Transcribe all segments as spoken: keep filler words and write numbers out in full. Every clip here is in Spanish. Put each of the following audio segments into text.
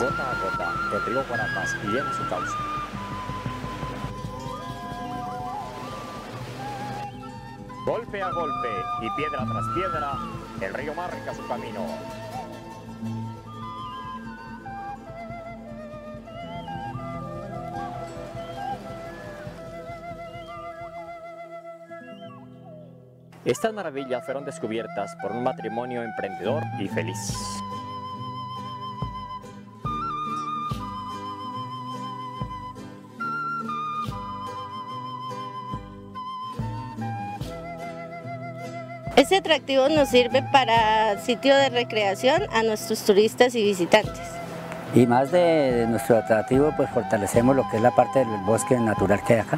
Gota a gota, el río Guarapas llena su cauce. Golpe a golpe y piedra tras piedra, el río marca su camino. Estas maravillas fueron descubiertas por un matrimonio emprendedor y feliz. Este atractivo nos sirve para sitio de recreación a nuestros turistas y visitantes. Y más de nuestro atractivo, pues fortalecemos lo que es la parte del bosque natural que hay acá.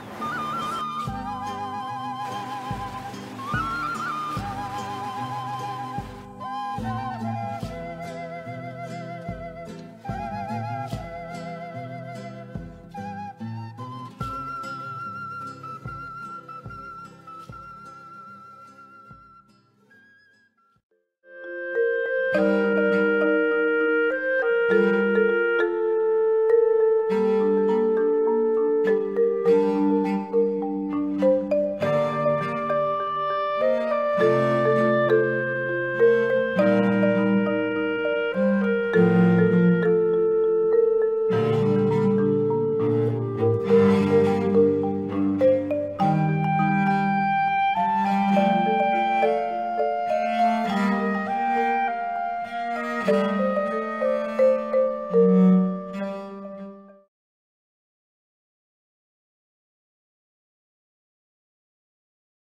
Thank you.